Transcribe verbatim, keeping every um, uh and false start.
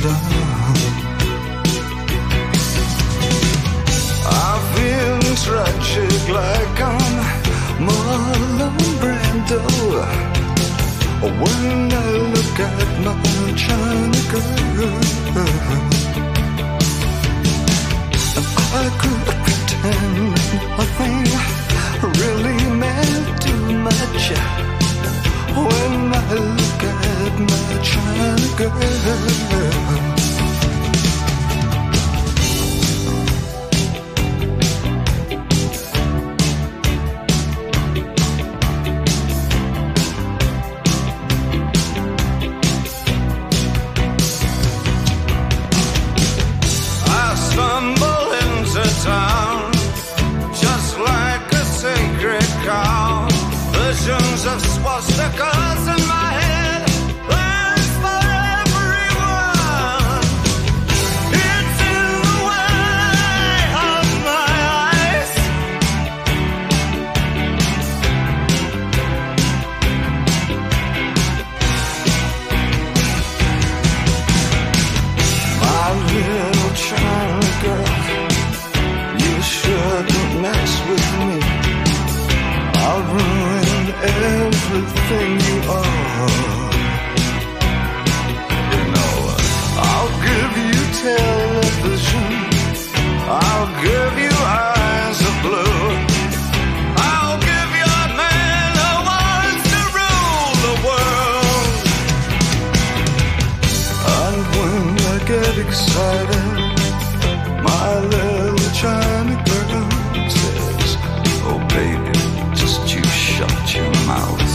down. I feel tragic like I'm Marlon Brando when I look at my China girl. I could pretend nothing really meant too much when I look at my China girl. Town, just like a sacred cow. Visions of swastikas in my head, plans for everyone. It's in the way of my eyes. My little China girl, shouldn't mess with me. I'll ruin everything you are. You know, I'll give you television, I'll give you eyes of blue, I'll give you a man who wants to rule the world. And when I get excited, my little China girl says, oh baby, just you shut your mouth.